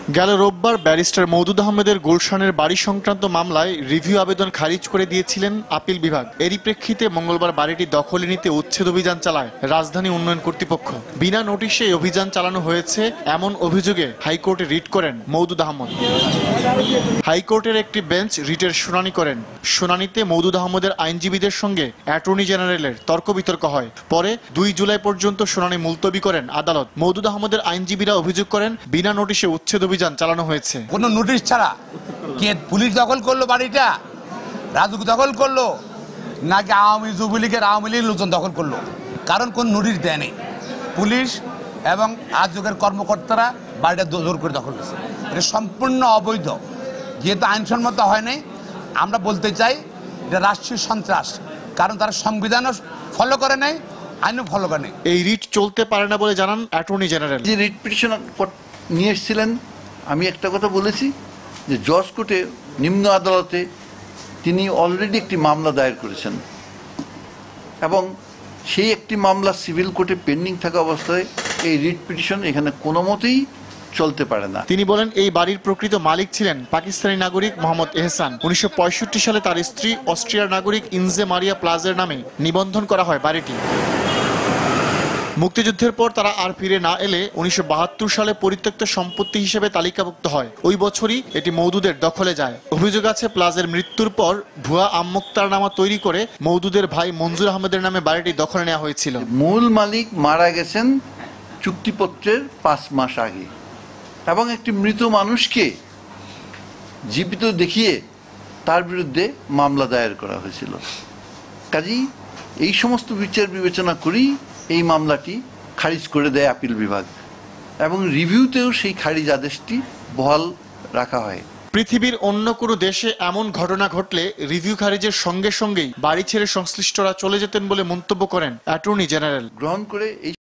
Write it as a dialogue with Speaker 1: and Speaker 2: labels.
Speaker 1: গেল রোববার ব্যারিস্টার মওদুদ আহমেদের গুলশানের বাড়ি সংক্রান্ত মামলায় রিভিউ আবেদন খারিজ করে দিয়েছিলেন আপিল বিভাগ। এরই প্রেক্ষিতে মঙ্গলবার বাড়িটি দখলে নিতে উচ্ছেদ অভিযান চালায় রাজধানী উন্নয়ন কর্তৃপক্ষ। বিনা নোটিশে এই অভিযান চালানো হয়েছে এমন অভিযোগে হাইকোর্টে রিট করেন মওদুদ আহমদ। হাইকোর্টের একটি বেঞ্চ রিটের শুনানি করেন। শুনানিতে মওদুদ আহমদের আইনজীবীদের সঙ্গে অ্যাটর্নি জেনারেলের তর্ক বিতর্ক হয়। পরে 2 জুলাই পর্যন্ত শুনানি মুলতবি করেন আদালত। মওদুদ আহমদের আইনজীবীরা অভিযোগ করেন বিনা নোটিশে উচ্ছেদ অভিযান চালানো হয়েছে।
Speaker 2: কোনো নোটিশ ছাড়া কে পুলিশ দখল করলো বাড়িটা, রাজুক দখল করলো, নাকি আওয়ামী যুবলীগের আওয়ামী লীগের লোকজন দখল করলো? কারণ কোন নোটিশ দেয়নি। পুলিশ এবং রাজুকের কর্মকর্তারা বাড়িটা জোর করে দখল করেছে। এটা সম্পূর্ণ অবৈধ। যেহেতু আইনসম্মত হয় নাই, আমরা বলতে চাই এটা রাষ্ট্রীয় সন্ত্রাস। কারণ তারা সংবিধানও ফলো করে নাই, আইনও ফলো করে নাই।
Speaker 1: এই রিট চলতে পারে না বলে জানান অ্যাটর্নি জেনারেল।
Speaker 3: যে রিট পিটিশন নিয়ে এসেছিলেন, আমি একটা কথা বলেছি যে জজ কোর্টে নিম্ন আদালতে তিনি অলরেডি একটি মামলা দায়ের করেছেন এবং সেই একটি মামলা সিভিল কোর্টে পেন্ডিং থাকা অবস্থায় এই রিট পিটিশন এখানে কোনো মতেই চলতে পারে না।
Speaker 1: তিনি বলেন এই বাড়ির প্রকৃত মালিক ছিলেন পাকিস্তানি নাগরিক মোহাম্মদ এহসান। 1965 সালে তার স্ত্রী অস্ট্রিয়ার নাগরিক ইনজে মারিয়া প্লাজের নামে নিবন্ধন করা হয় বাড়িটি। মুক্তিযুদ্ধের পর তারা আর ফিরে না এলে 1972 সালে পরিত্যক্ত সম্পত্তি হিসেবে তালিকাভুক্ত হয়। ওই বছরই এটি মওদুদের দখলে যায়। অভিযোগ আছে প্লাজের মৃত্যুর পর ভুয়া আমমুক্তারনামা তৈরি করে মওদুদের ভাই মঞ্জুর আহমেদের নামে বাড়িটি দখলে নেওয়া হয়েছিল।
Speaker 3: মূল মালিক মারা গেছেন চুক্তিপত্রের 5 মাস আগে এবং একটি মৃত মানুষকে জীবিত দেখিয়ে তার বিরুদ্ধে মামলা দায়ের করা হয়েছিল। কাজেই এই সমস্ত বিচার বিবেচনা করেই এই মামলাটি খারিজ করে দেয় আপিল বিভাগ এবং রিভিউতেও সেই খারিজ আদেশটি বহাল রাখা হয়।
Speaker 1: পৃথিবীর অন্য কোনো দেশে এমন ঘটনা ঘটলে রিভিউ খারিজের সঙ্গে সঙ্গেই বাড়ি ছেড়ে সংশ্লিষ্টরা চলে যেতেন বলে মন্তব্য করেন অ্যাটর্নি জেনারেল।
Speaker 3: গ্রহণ করে এই